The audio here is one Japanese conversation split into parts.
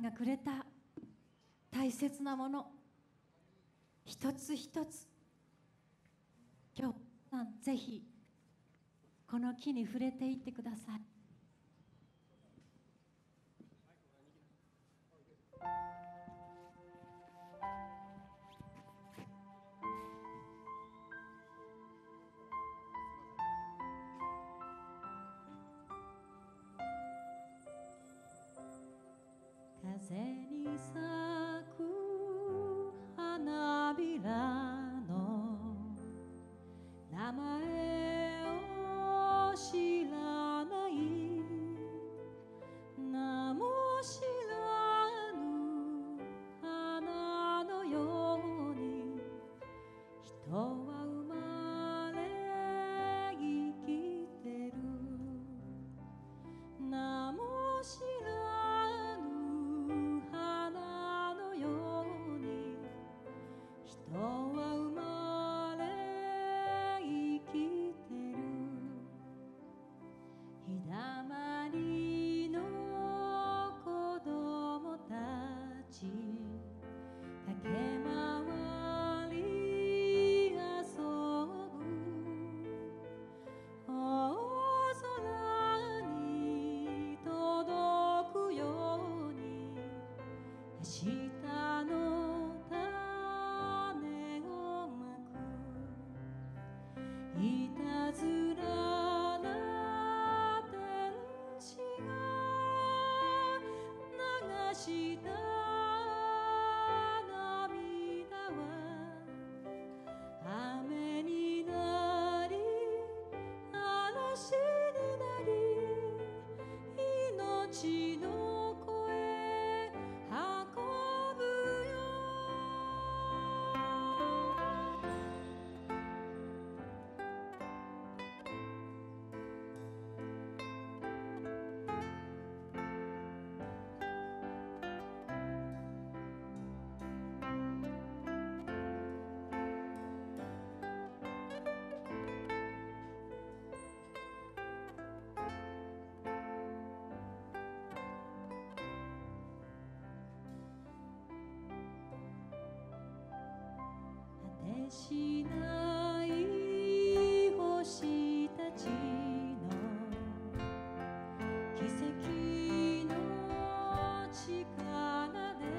がくれた大切なもの一つ一つ、今日ぜひこの木に触れていってください。風に咲く花びらの名前を知らない、名も知らぬ花のように人は生まれ生きてる。名も知らぬ花のように人は生まれ生きてる。日だまりの子供たち駆け回り遊ぶ。大空に届くように明日の種をまく。いたずらな天使が流した涙は雨になり嵐になり命の声運ぶよ。果てしない星たちの奇跡の力で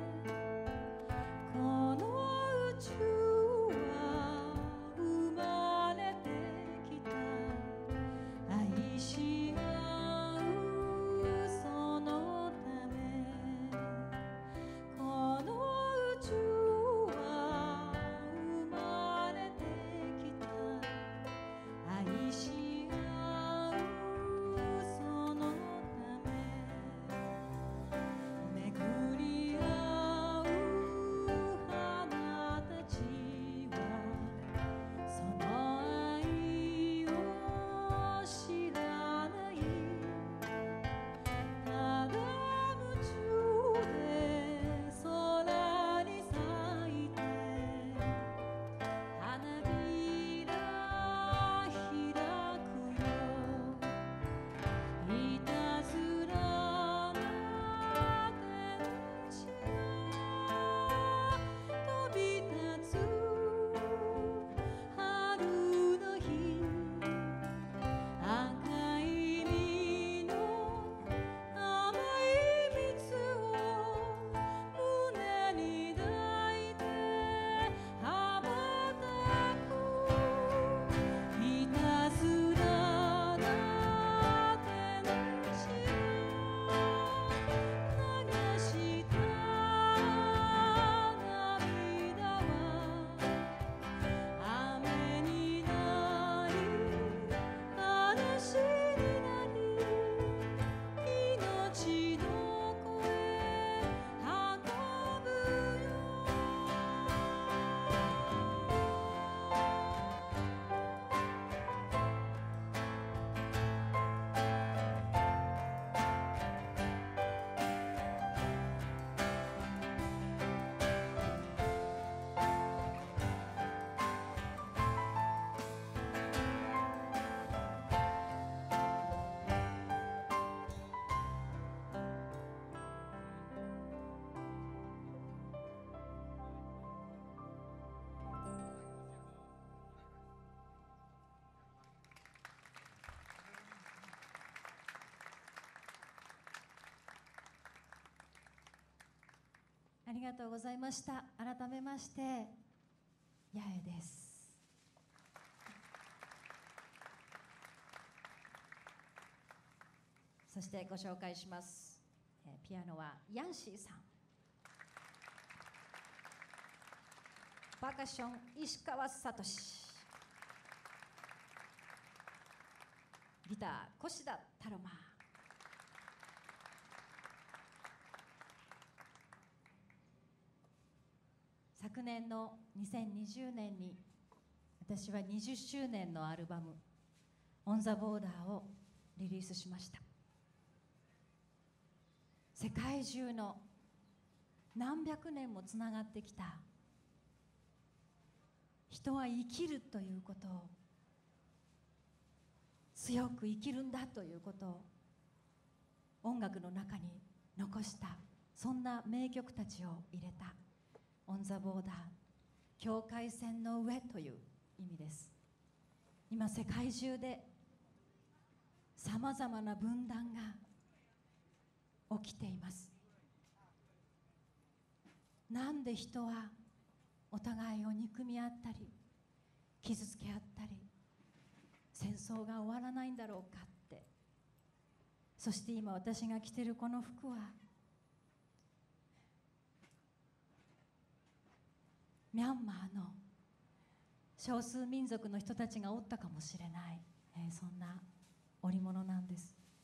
この宇宙は生まれてきた。愛し合うそのためこの宇宙は生まれりがとうございました。改めまして八重です。そしてご紹介します。ピアノはヤンシーさん、パーカッション石川聡、ギター越田太郎。昨年の2020年に私は20周年のアルバム「オン・ザ・ボーダー」をリリースしました。世界中の何百年もつながってきた人は生きるということを、強く生きるんだということを音楽の中に残した、そんな名曲たちを入れたオン・ザ・ボーダー、境界線の上という意味です。今世界中でさまざまな分断が起きています。なんで人はお互いを憎み合ったり傷つけ合ったり戦争が終わらないんだろうかって。そして今私が着てるこの服はミャンマーの少数民族の人たちがおったかもしれない、そんな織物なんです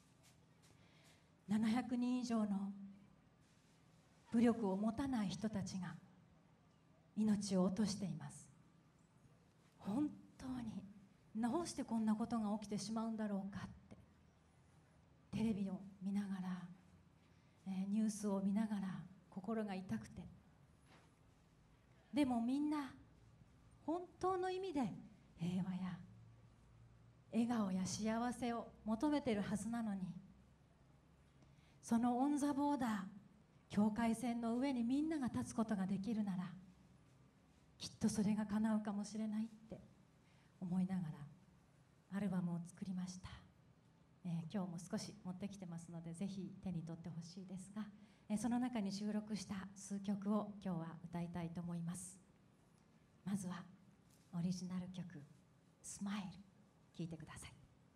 。700人以上の武力を持たない人たちが命を落としています。本当にどうしてこんなことが起きてしまうんだろうかって、テレビを見ながら、ニュースを見ながら心が痛くて、でもみんな本当の意味で平和や笑顔や幸せを求めているはずなのに、そのオン・ザ・ボーダー、境界線の上にみんなが立つことができるなら、きっとそれが叶うかもしれないって思いながらアルバムを作りました。今日も少し持ってきてますのでぜひ手に取ってほしいですが、その中に収録した数曲を今日は歌いたいと思います。まずはオリジナル曲「スマイル」聴いてください。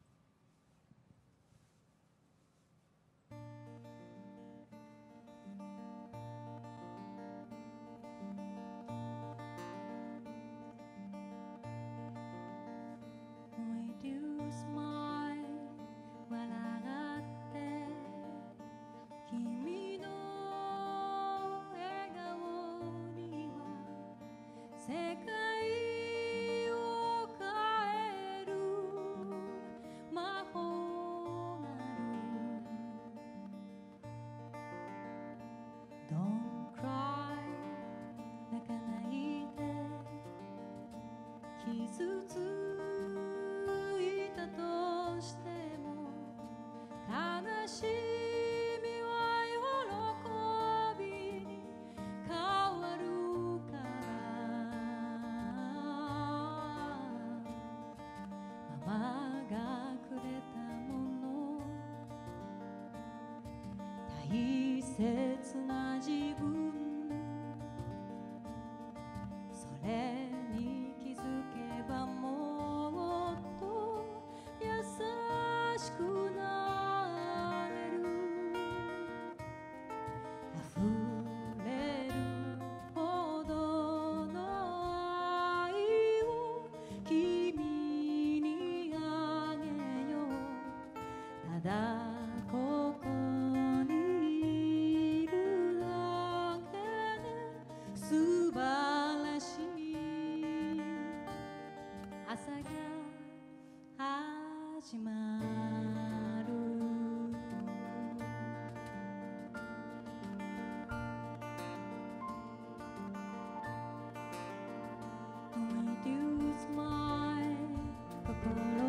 世界を変える魔法がある。 Don't cry 泣かないで、傷ついたとしても悲しみは喜びに変わるから、ママがくれたもの、大切な自分、それに気づけばもっと優しくなれる。溢れるほどの愛を君にあげよう。ただここにいるだけで素晴らしい朝が始まる。Reduce my 心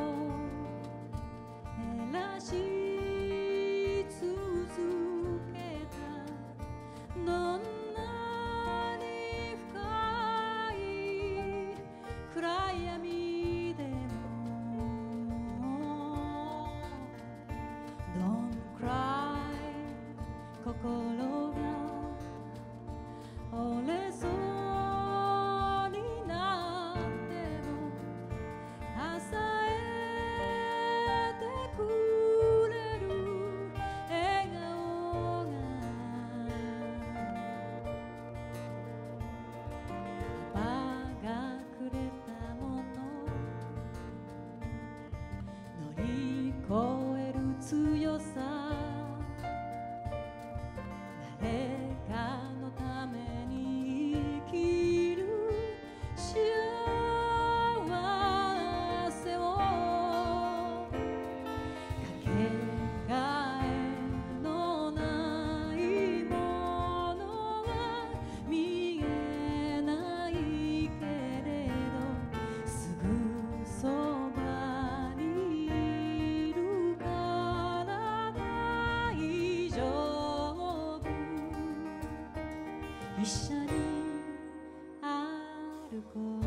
減らし続けた、どんなに深い暗闇でも折れそうになっても支えてくれる笑顔がパパがくれたもの乗り越える強さ誰かのために生きる幸せをかけがえのないものは見えないけれどすぐそばにいるから大丈夫一緒に歩こう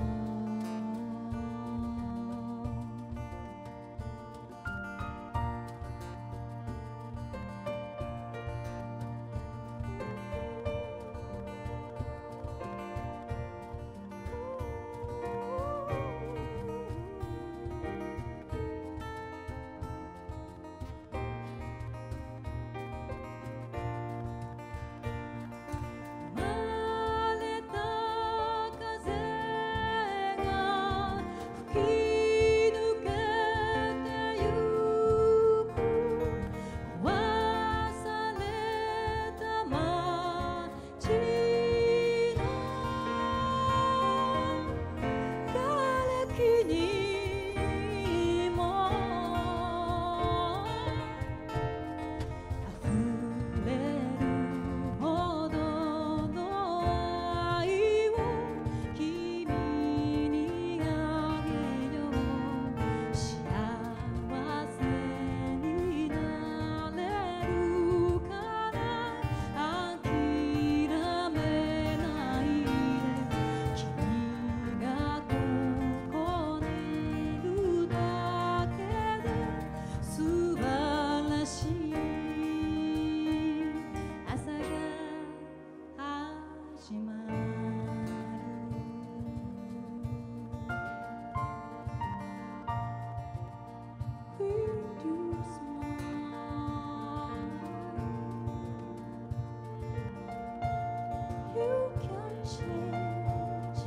生まれた風が吹き抜けてゆく壊された街の瓦礫にも溢れるほどの愛を君にあげよう幸せになれるから諦めないで君がここにいるだけで素晴らしい朝が始まるWill you smile? You can change.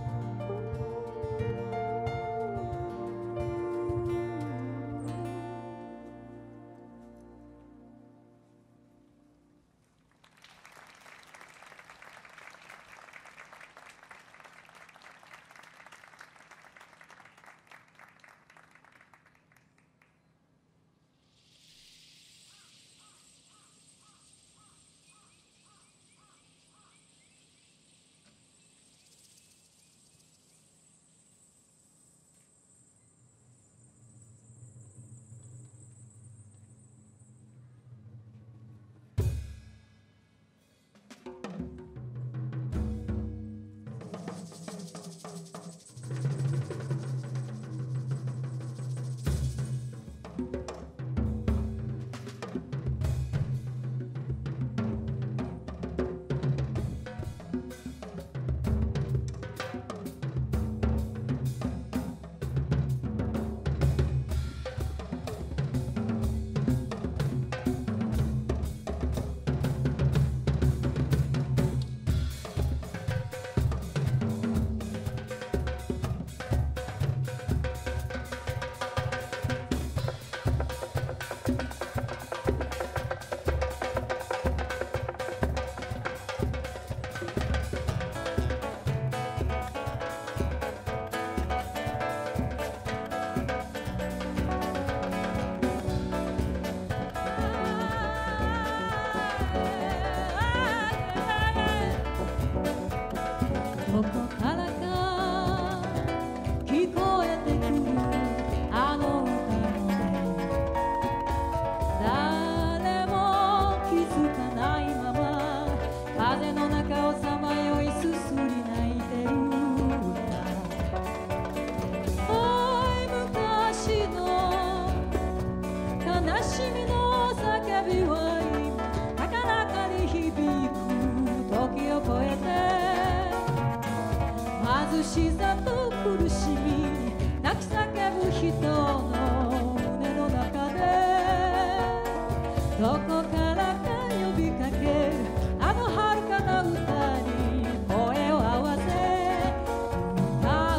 しさと苦しみ泣き叫ぶ人の胸の中でどこからか呼びかけるあの遥かな歌に声を合わせ歌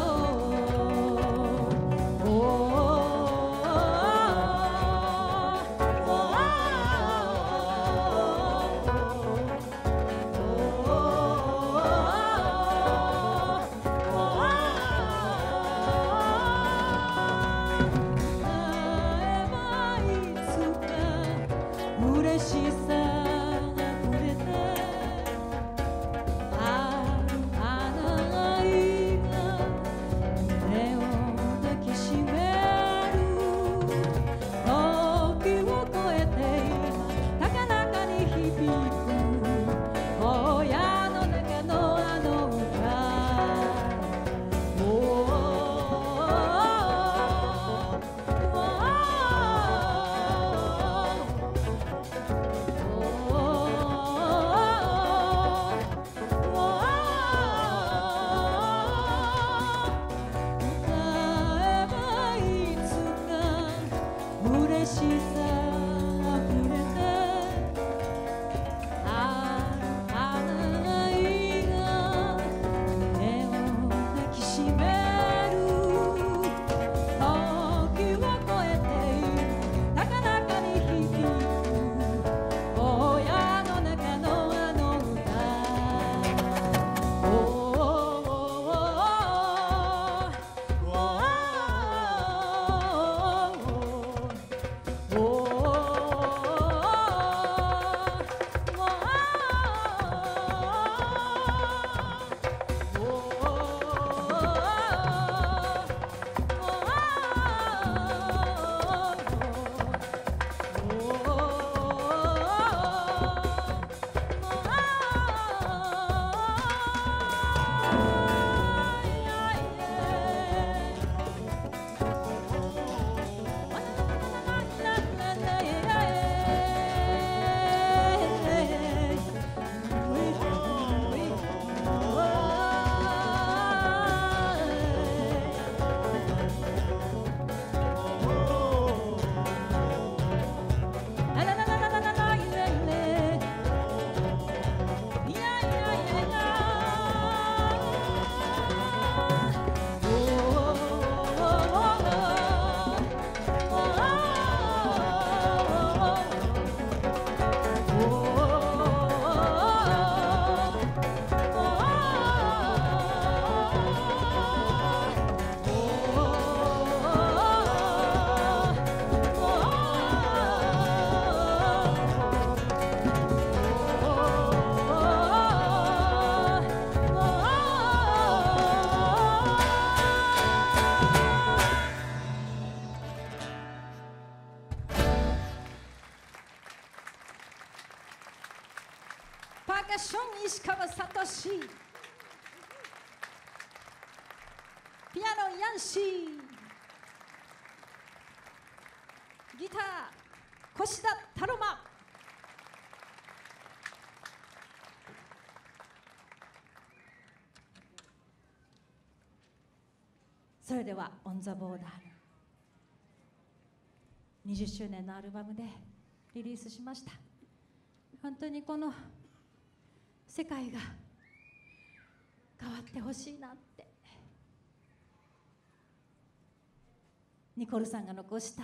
嬉しさがくれてある花愛が胸を抱きしめる時を超えて今高らかに響く荒野の中のあの歌嬉しさあふれてある花愛が胸を抱きしめる時を超えて高らかに響く荒野の中のあの歌パーカッション石川聡ピアノヤンシーギター越田太郎馬それでは「オン・ザ・ボーダー」20周年のアルバムでリリースしました。本当にこの世界が変わってほしいなってニコルさんが残した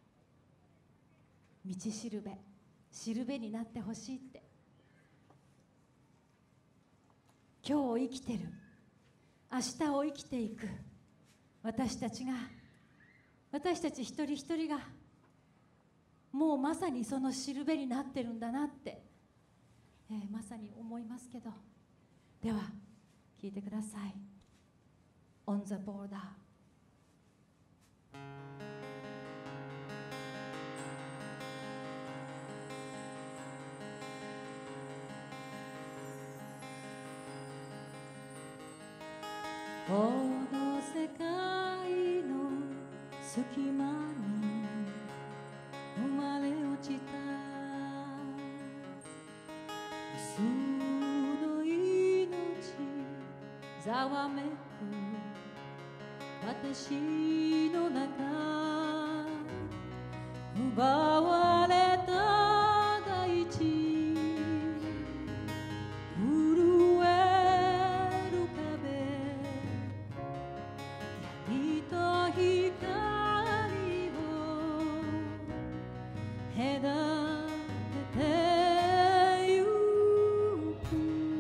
道しるべしるべになってほしいって今日を生きてる明日を生きていく私たち一人一人がもうまさにそのしるべになってるんだなってまさに思いますけどでは聴いてください「On the Border」この世界の隙間に生まれ落ちた無数の命ざわめく私の中奪われた大地震える壁焼いた光を隔ててゆく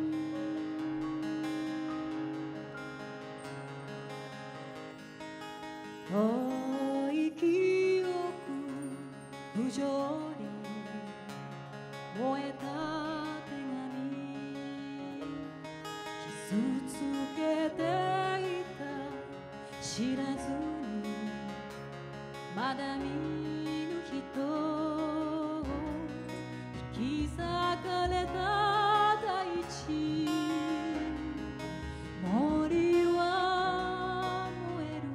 遠い記憶不条理燃えた手紙傷つけていた知らずにまだ見ぬ人引き裂かれた大地森は燃え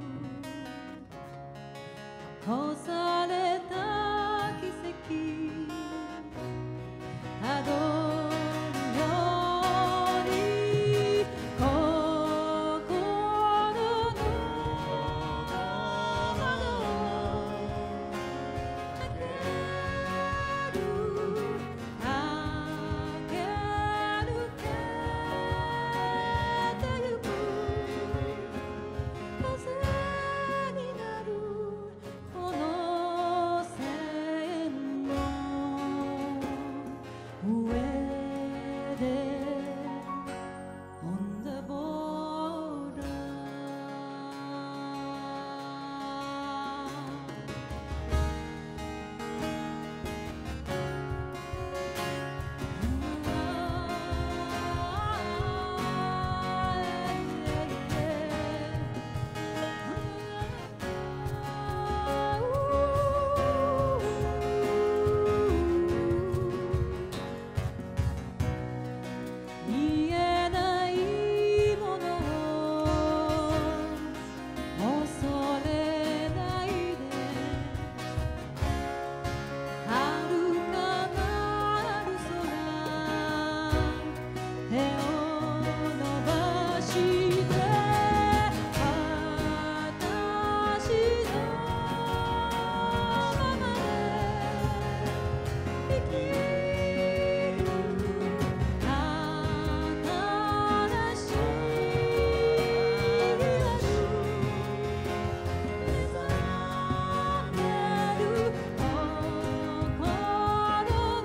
る残された奇跡たどるように心の窓を開ける駆け抜けてゆく風になるこの線の上で On the border 見えないものを恐れないで遥かなる空手を伸ばして私のままで生きる新しい夜目覚める心の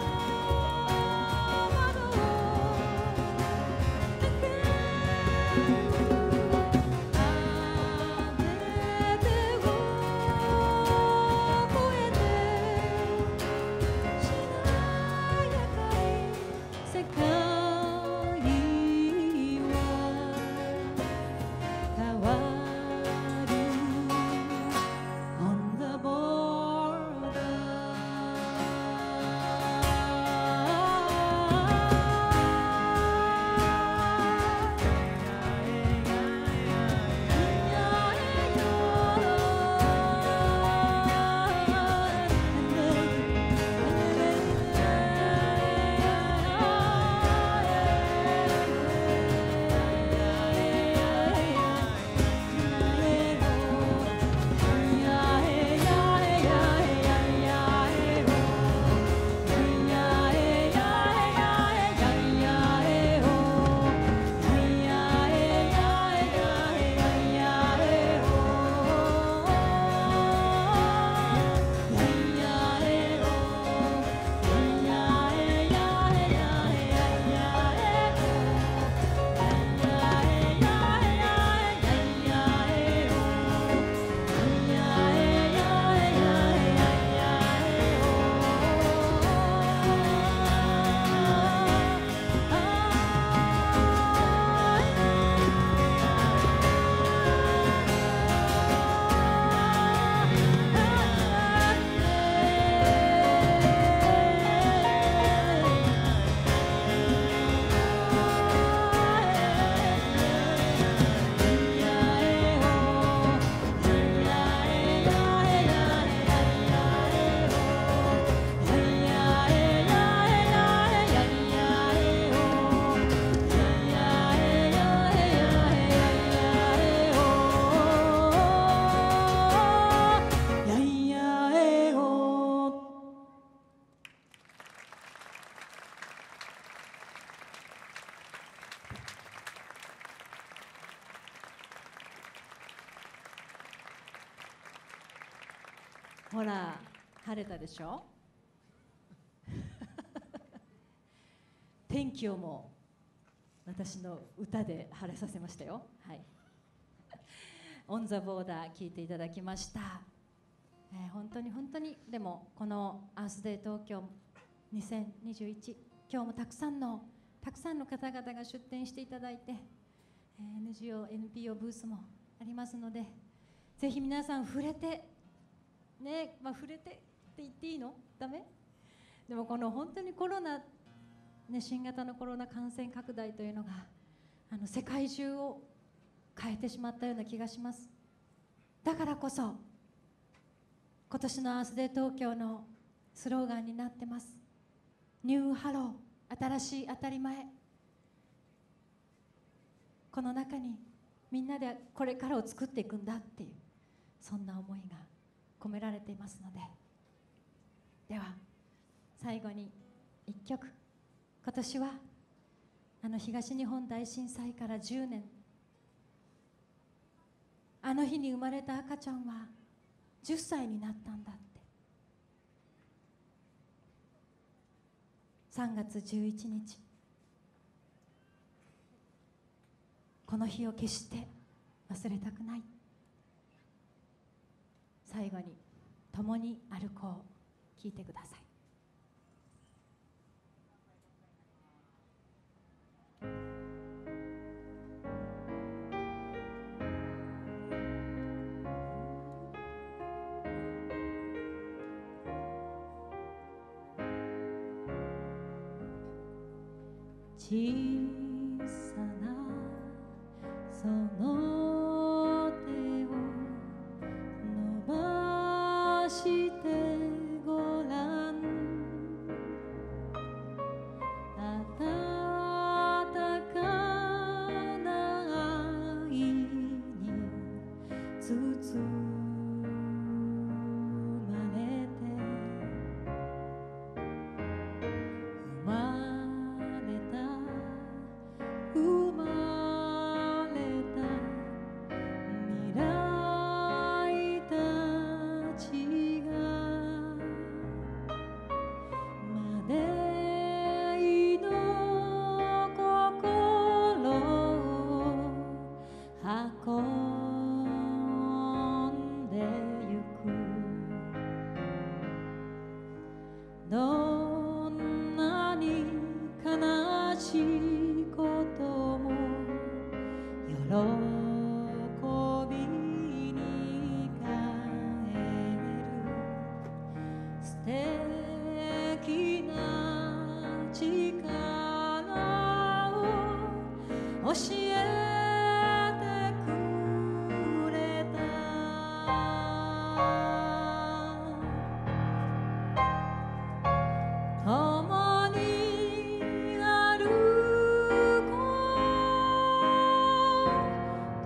窓を開ける雨手を越えてしなやかに世界は変わる On the border 「 ほら晴れたでしょ天気をも私の歌で晴れさせましたよ。はいオンザボーダー聞いていただきました。本当に本当にでもこのアースデー東京2021、今日もたくさんの方々が出展していただいて、NGO、NPO ブースもありますので、ぜひ皆さん触れてね、触れてって言っていいの？ダメ？でもこの本当にコロナ、新型のコロナ感染拡大というのが世界中を変えてしまったような気がします。だからこそ今年のアースデー東京のスローガンになってます。ニューハロー、新しい当たり前。この中にみんなでこれからを作っていくんだっていう、そんな思いが込められていますので、では最後に一曲。今年は東日本大震災から10年、あの日に生まれた赤ちゃんは10歳になったんだって。3月11日、この日を決して忘れたくない。最後に共に歩こう、聴いてください。小さなその手を伸ばしてごらん。温かな愛に包まれて生まれた未来たちがマデイの心を運んでゆく。どんなに悲しいことも喜びに変える。素敵な力を教えてくれた。共に歩こう、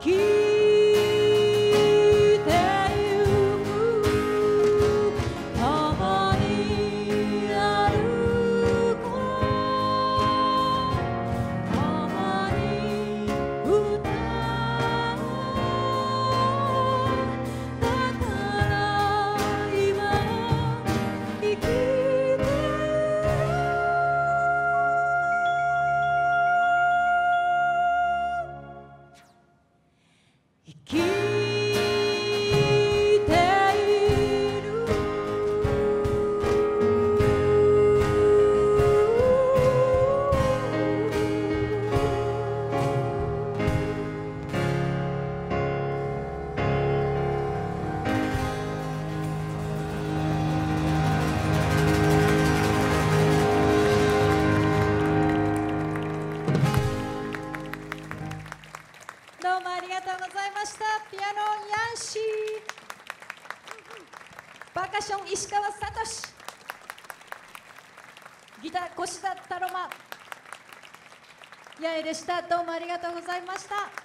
きてゆく共に歩こう共に歌おうだから今生きて生きているどうもありがとうございました。ピアノヤンシー、パーカッション石川聡、ギター越田太郎馬、八重でした。どうもありがとうございました。